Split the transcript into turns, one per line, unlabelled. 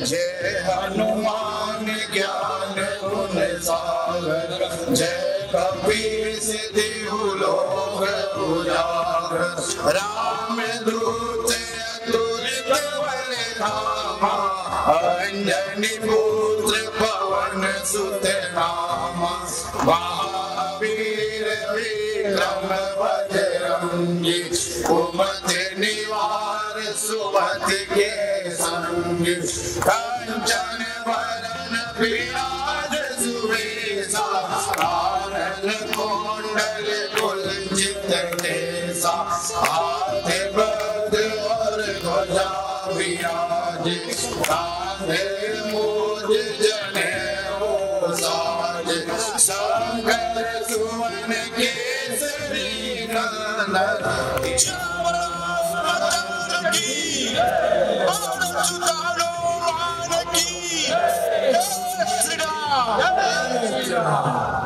जय हनुमान ज्ञान गुण सागर, जय कपीस तिहु लोक उजागर। राम दूत अतुलित बल धामा, अंजनी पुत्र पवन सुत नामा। महावीर विक्रम बजरंगी, कुमति निवार सुमति के संगी। कंचन वरण विराज सुवेशा, कानन कुंडल कुंचित केसा। हाथ वज्र और ध्वजा विराजे, कांधे मूज जनेऊ साजे। शंकर सुवन केसरी नंदन, श्री राम।